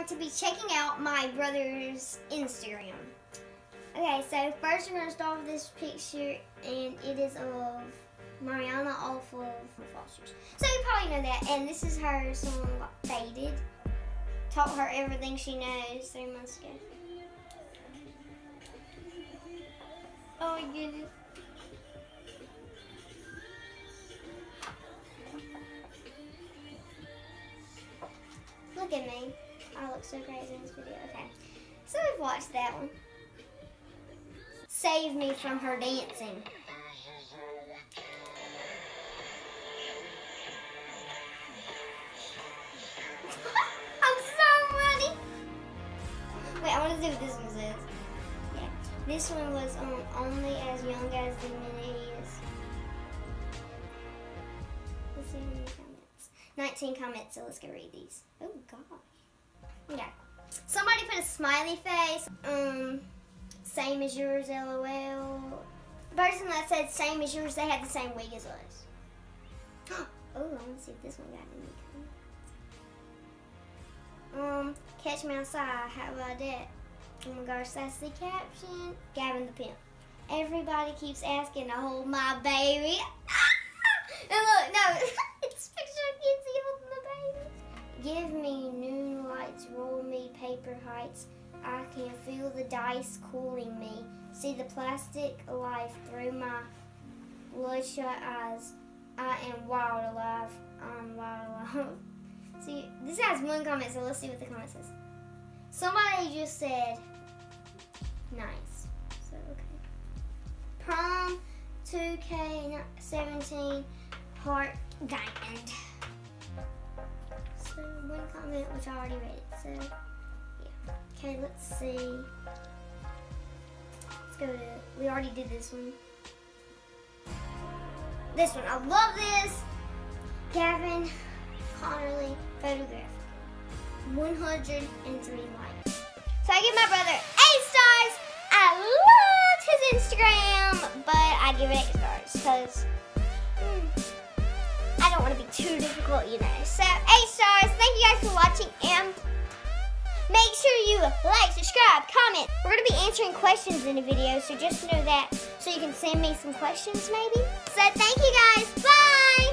to be checking out my brother's Instagram. Okay, so first we're going to start with this picture, and it is of Mariana off of Foster's. So you probably know that, and this is her song Faded. Taught her everything she knows 3 months ago. Oh my goodness. Look at me. I look so crazy in this video. Okay. So we've watched that one. Save me from her dancing. I'm so ready. Wait, I want to see what this one says. Yeah. This one was only as young as the minute he is. Let's see how many comments. 19 comments, so let's go read these. Oh gosh. Okay. Somebody put a smiley face. Same as yours, LOL. The person that said same as yours, they had the same wig as us. Oh, I want to see if this one got any comments. Catch me outside. How about that? Oh my gosh, that's the caption. Gavin the Pimp. Everybody keeps asking to hold my baby. And look, no, it's a picture of Kenzie holding the baby. Give me noon lights, roll me paper heights. I can feel the dice cooling me. See the plastic life through my bloodshot eyes. I am wild alive. I'm wild alive. See, this has one comment, so let's see what the comment says. Somebody just said, nice. So, okay. Prom 2K17 heart diamond. So, one comment, which I already read it. So, yeah. Okay, let's see. Let's go to, we already did this one. This one, I love this. Gavin Connerly photograph. 103 likes. So I give my brother 8 stars. I loved his Instagram, but I give it 8 stars because I don't want to be too difficult, you know. So 8 stars. Thank you guys for watching, and make sure you like, subscribe, comment. We're going to be answering questions in the video, so just know that, so you can send me some questions maybe. So thank you guys. Bye.